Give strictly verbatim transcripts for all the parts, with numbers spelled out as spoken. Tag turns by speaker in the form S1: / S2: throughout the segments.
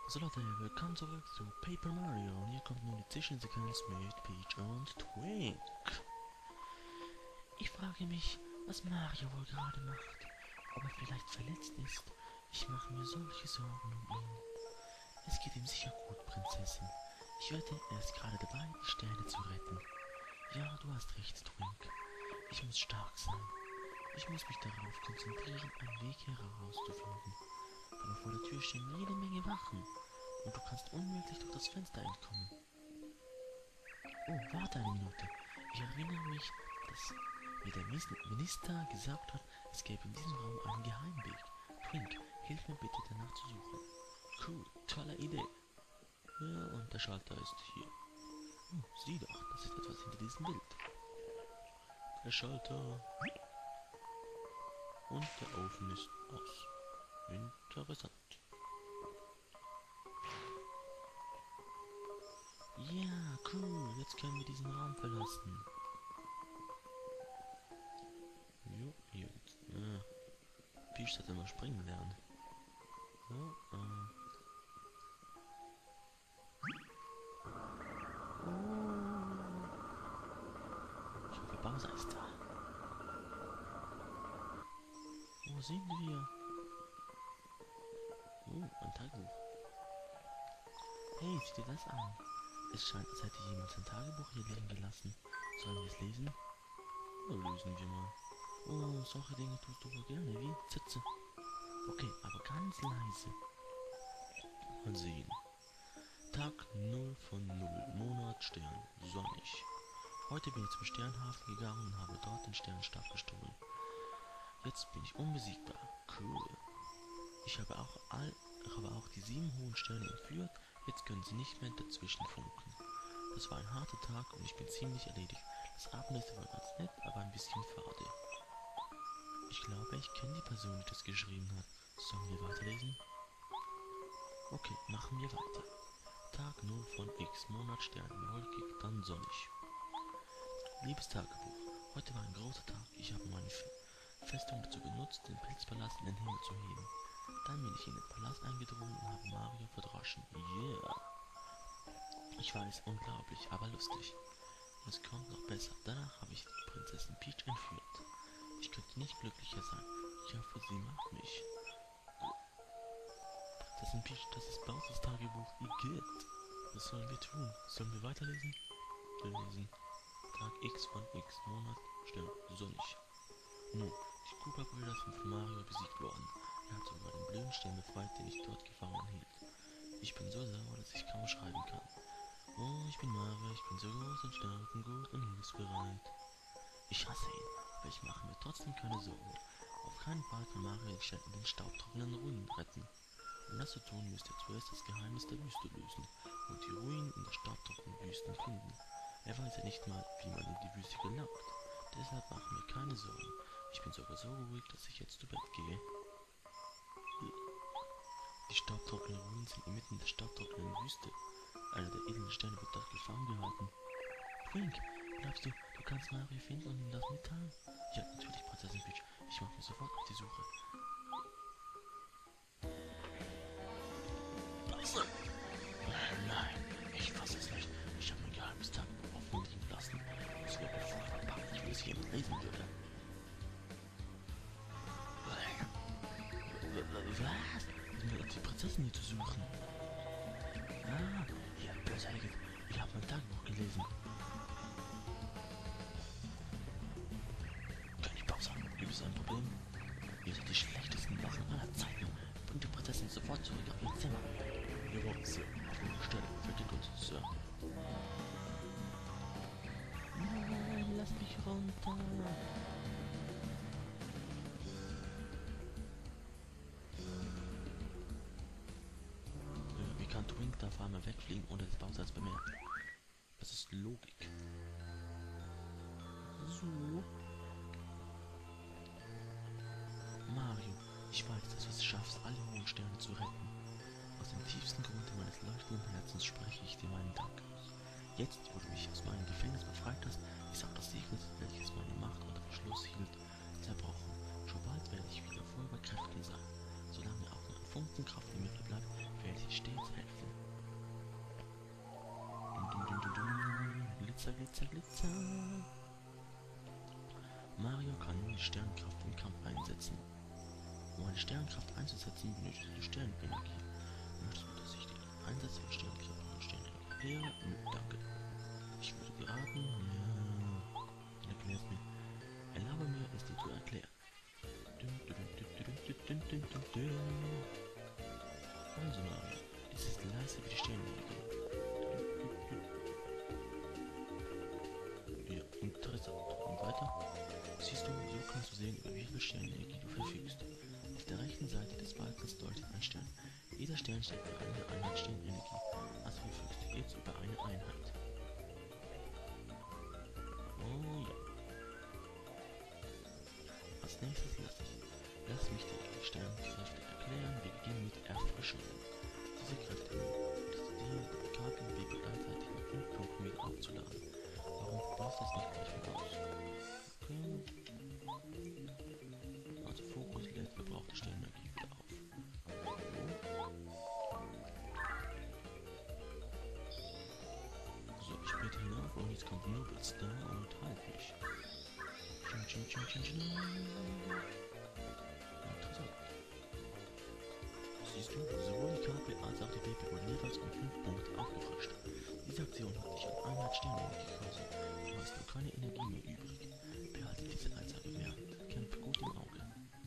S1: So Leute, willkommen zurück zu Paper Mario und hier kommt nun die Zwischensequenz mit Peach und Twink. Ich frage mich, was Mario wohl gerade macht. Ob er vielleicht verletzt ist. Ich mache mir solche Sorgen um ihn. Es geht ihm sicher gut, Prinzessin. Ich wette, er ist gerade dabei, die Sterne zu retten. Ja, du hast recht, Twink. Ich muss stark sein. Ich muss mich darauf konzentrieren, einen Weg herauszufinden. Aber vor der Tür stehen jede Menge Wachen. Und du kannst unmöglich durch das Fenster entkommen. Oh, warte eine Minute. Ich erinnere mich, dass mir der Minister gesagt hat, es gäbe in diesem Raum einen Geheimweg. Twink, hilf mir bitte danach zu suchen. Cool, tolle Idee. Ja, und der Schalter ist hier. Oh, sieh doch, das ist etwas hinter diesem Bild. Der Schalter. Und der Ofen ist aus. Interessant. Ja, cool. Jetzt können wir diesen Raum verlassen. Jo, jetzt. Ah. Peach sollte mal springen lernen. So, äh. Oh. Ich hoffe, Bowser ist da. Wo sind wir? Oh, ein Tagebuch. Hey, sieh dir das an. Es scheint, als hätte jemand sein Tagebuch hier liegen gelassen. Sollen wir es lesen? Ja, lesen wir mal. Oh, solche Dinge tust du wohl gerne, wie? Sitze. Okay, aber ganz leise. Mal sehen. Tag null von null, Monat, Stern, sonnig. Heute bin ich zum Sternhafen gegangen und habe dort den Sternstab gestohlen. Jetzt bin ich unbesiegbar. Cool. Ich habe auch all, habe auch die sieben hohen Sterne entführt. Jetzt können sie nicht mehr dazwischen funken. Das war ein harter Tag und ich bin ziemlich erledigt. Das Abendessen war ganz nett, aber ein bisschen fade. Ich glaube, ich kenne die Person, die das geschrieben hat. Sollen wir weiterlesen? Okay, machen wir weiter. Tag null von X, Monat, Stern, wolkig, dann sonnig. Liebes Tagebuch, heute war ein großer Tag. Ich habe meine Festung dazu genutzt, den Pilzpalast in den Himmel zu heben. Dann bin ich in den Palast eingedrungen und habe Mario verdroschen. Yeah! Ich weiß, unglaublich, aber lustig. Und es kommt noch besser. Danach habe ich die Prinzessin Peach entführt. Ich könnte nicht glücklicher sein. Ich hoffe, sie mag mich. Prinzessin Peach, das ist Bowsers Tagebuch. Igitt. Was sollen wir tun? Sollen wir weiterlesen? Wir lesen. Tag X von X, Monat, Stern, sonnig. Nun, die Koopa-Brüder sind von Mario besiegt worden. Er hat sogar den blöden Stern befreit, den ich dort gefangen hielt. Ich bin so sauer, dass ich kaum schreiben kann. Oh, ich bin Mario, ich bin so groß und stark und gut und hilfsbereit. Ich hasse ihn, aber ich mache mir trotzdem keine Sorgen. Auf keinen Fall kann Mario den Stern in den staubtrockenen Ruinen retten. Um das zu tun, müsst ihr zuerst das Geheimnis der Wüste lösen und die Ruinen in der staubtrockenen Wüsten finden. Er weiß ja nicht mal, wie man in die Wüste gelangt. Deshalb mache mir keine Sorgen. Ich bin sogar so ruhig, dass ich jetzt zu Bett gehe. Die staubtrockenen Ruinen sind inmitten der staubtrockenen Wüste. Einer der edlen Sterne wird dort gefangen gehalten. Twink, glaubst du, du kannst Mario finden und ihm das mitteilen? Ja, natürlich, Prinzessin Peach. Ich mache mich sofort auf die Suche. Bowser! Nein, ich fasse es nicht. Ich habe mein geheimes Tagebuch offen liegen lassen. Es wäre furchtbar peinlich, wenn es jemand lesen würde. Was? Die Prinzessin hier zu suchen? Ah, ihr Bösartige. Ich habe mein Tagebuch gelesen. König Bowser, gibt es ein Problem? Ihr seid die schlechtesten Wachen aller Zeiten. Bringt die Prinzessin sofort zurück auf ihr Zimmer. Jawohl, Sir. Auf eure Stelle. Fertig gut, Sir. Nein, lass mich runter. Wie kann Twink da auf einmal wegfliegen, ohne dass Bowser es bemerkt? Das ist Logik. So. Mario, ich weiß, dass du es schaffst, alle hohen Sterne zu retten. Aus dem tiefsten Grunde meines leuchtenden Herzens spreche ich dir meinen Dank aus. Jetzt, wo du mich aus meinem Gefängnis befreit hast, ist auch das Segel, welches meine Macht unter Verschluss hielt, zerbrochen. Schon bald werde ich wieder voll bei Kräften sein. Solange auch noch ein Funken Kraft in mir bleibt, werde ich stets helfen. Glitzer, Glitzer, Glitzer. Mario kann die Sternkraft im Kampf einsetzen. Um eine Sternkraft einzusetzen, benötigst du Sternenergie. Möchtest du, dass ich den Einsatz von Sternkraft und Sternenergie erkläre? Nö, danke. Ich würde dir raten, ja, erklär's mir. Erlaube mir, es dir zu erklären. Also Mario, dies ist leise wie die Sternenergie. Ja, interessant. Und weiter? Siehst du, so kannst du sehen, über wie viel Sternenergie du verfügst. Auf der rechten Seite des Balkens leuchtet ein Stern. Jeder Stern steht für eine Einheit Sternenergie. Also verfügst du jetzt über eine Einheit. Oh ja. Als nächstes lass, ich, lass mich dir die Sternkräfte erklären. Wir beginnen mit Erfrischung. Diese Kräfte ermöglichen die Karte und Wege gleichzeitig mit fünf Punkten wieder aufzuladen. Warum probierst du das nicht gleich mit aus? Okay. Also Fokus lädt verbrauchte Sternenergie wieder auf. So, ich später hinauf und jetzt kommt Nobles da und halt mich. Tsching, tsching, tsching, tsching, tsching. Interessant. Siehst du, sowohl die K P als auch die P P wurden jeweils um fünf Punkte aufgefrischt. Diese Aktion hat dich an Einheit Sternenergie gekostet. Du hast nun keine Energie mehr übrig. Behalte diese Einzahl bemerkt. Kämpfe gut im Auge.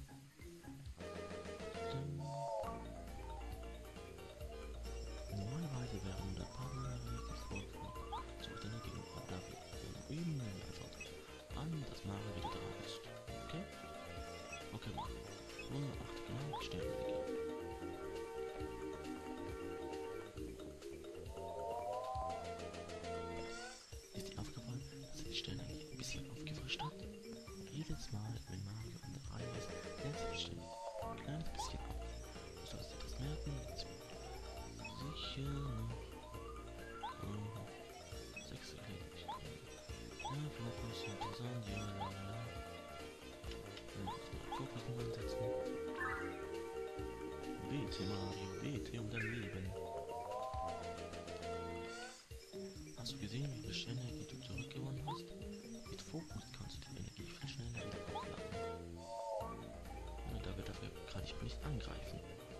S1: Normalerweise wären hundert Partner gefolgt zu deiner Gegenwart dafür. Üben wir einfach an, dass Mario wieder dran ist. Okay? Okay, Mario. Runde acht, genau, Sternenergie. Ist dir aufgefallen, dass er die Sternenergie ein bisschen aufgefrischt hat? Und jedes Mal, wenn Mario an der Reihe ist, lernt sie die Sternenergie ein kleines bisschen auf. Du sollst dir das merken, jetzt wird sicher noch uh, sechs erledigt. Ja, Fokus, interessant, ja, ja, ja. Ja, Fokus noch einsetzen. Bete, Mario, bete um dein Leben. Hast du gesehen, wie viel Sternenergie du zurückgewonnen hast? Mit Fokus kannst du die Energie viel schneller wieder aufladen. Ja, dafür, dafür kann ich auch nicht angreifen.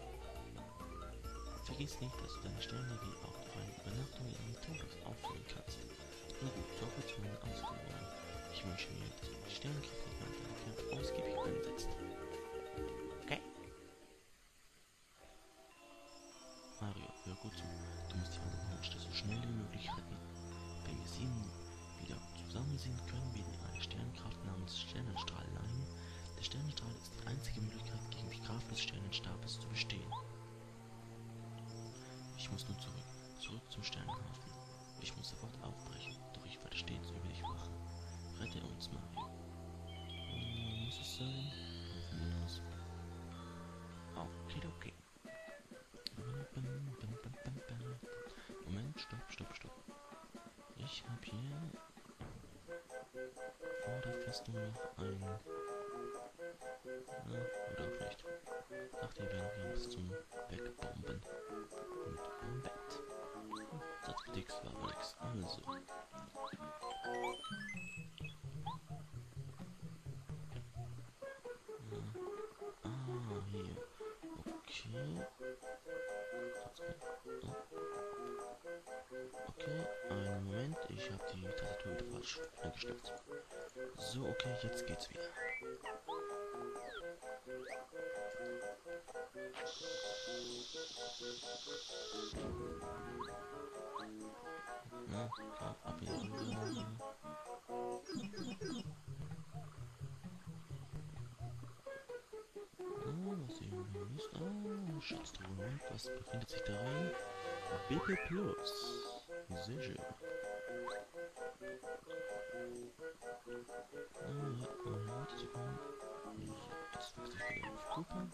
S1: Vergiss nicht, dass du deine Sternenergie auch durch eine Übernachtung in Amitoros auffüllen kannst. Na gut, so viel zu meinen Ausführungen. Ich wünsche mir, dass du die Sternenkraft in deinem Kampf ausgiebig einsetzt. Okay? Mario, hör gut zu. Du musst die anderen Monster so schnell wie möglich retten. Wenn wir sieben wieder zusammen sind, können wir dir eine Sternenkraft namens Sternenstrahl leihen. Der Sternenstrahl ist die einzige Möglichkeit, gegen die Kraft des Sternenstabes zu bestehen. Ich muss nun zurück, zurück zum Sternenhafen. Ich muss sofort aufbrechen, doch ich werde stets über dich wachen. Rette uns, Mario. Hm, muss es sein? Von mir aus. Okay, okay. Moment, stopp, stopp, stopp. Ich habe hier vor der Festung noch ein... Ja, oder auch nicht. Ich dachte, hier wäre noch irgendwas zum Wegbomben. Und am Bett. Das Dix war aber nix. Also. Ja. Ah, hier. Okay. Okay, einen Moment. Ich habe die Tastatur wieder falsch eingestellt. So, okay, jetzt geht's wieder. Ja, klar, ab in die Runde. Oh, was sehen wir hier ist? Oh, Schatztruhe. Und was befindet sich darin? B P Plus. Sehr schön. Ah, ja, um weiterzukommen. So, jetzt wechsle ich wieder auf Cooper.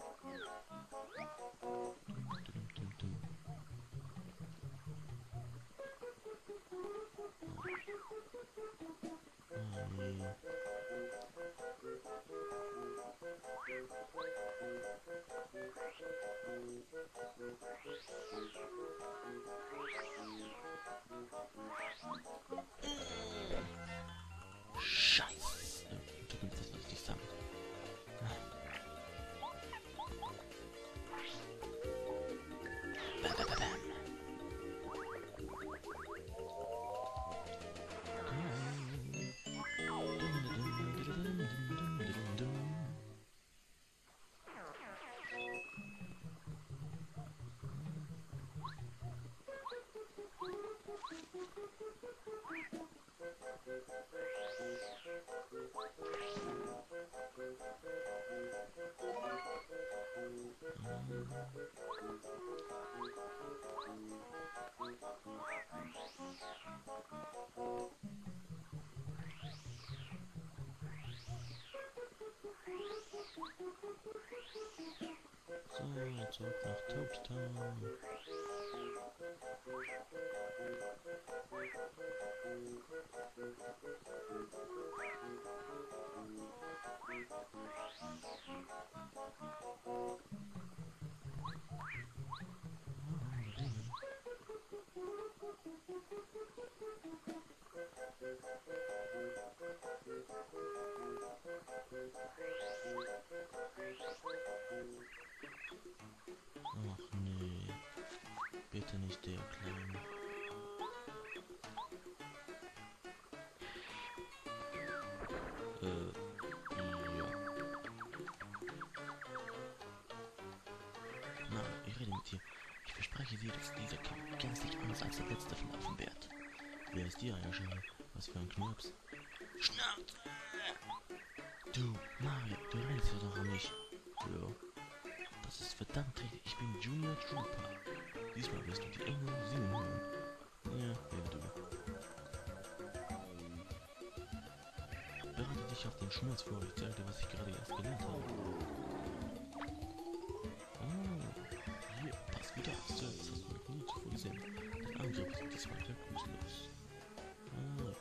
S1: Dum, dum, dum. Ah, zurück nach Toad Town. Ach nee, bitte nicht der Kleine. Äh, ja. Na, ich rede mit dir. Ich verspreche dir, dass dieser Kampf gänzlich anders als der letzte verlaufen wird. Wer ist dir eingeschaltet? Was für ein Knirps. Schnauze! Du, Mario, du rennst doch an mich. Ja. Das ist verdammt richtig. Ich bin Junior Trooper. Diesmal wirst du die immer singen hören. Ja, ja, du. Bereite dich auf den Schmerz vor. Ich zeige dir, was ich gerade erst gelernt habe. Oh, hier, pass wieder auf. So, das hast du noch nie zuvor gesehen. Der Angriff ist diesmal wirkungslos. Ah.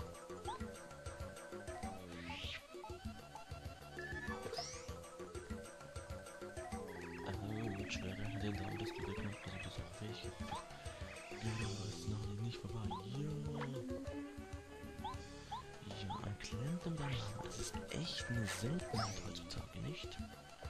S1: Schwere den Daumen, dass du der Knopf versucht ist auch fähig. Ja, das ist noch nicht vorbei. Ja. Ja, ein Klempner mit einem Hammer. Das ist echt eine Seltenheit heutzutage, nicht?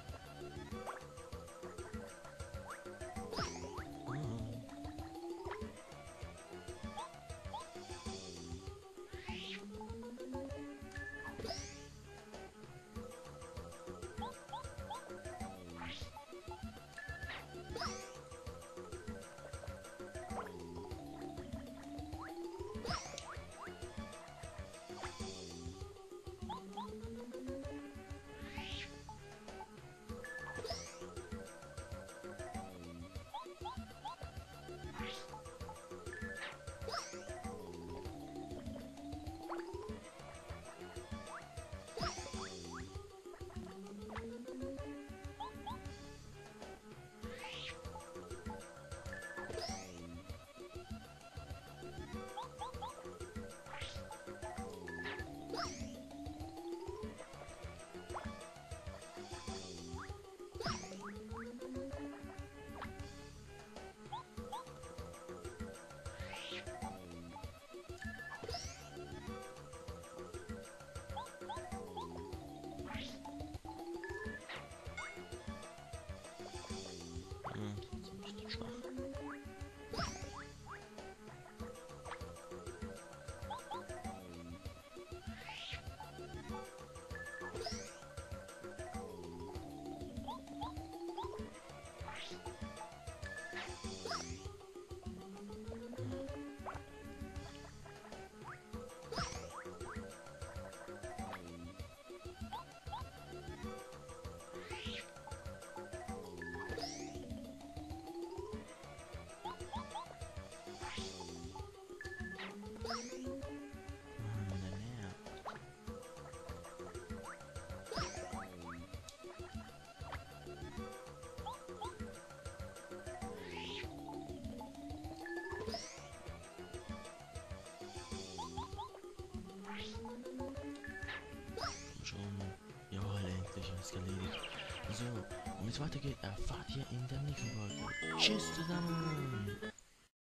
S1: Erledigt. So, und wie es weitergeht, erfahrt ihr in der nächsten Folge. Tschüss zusammen!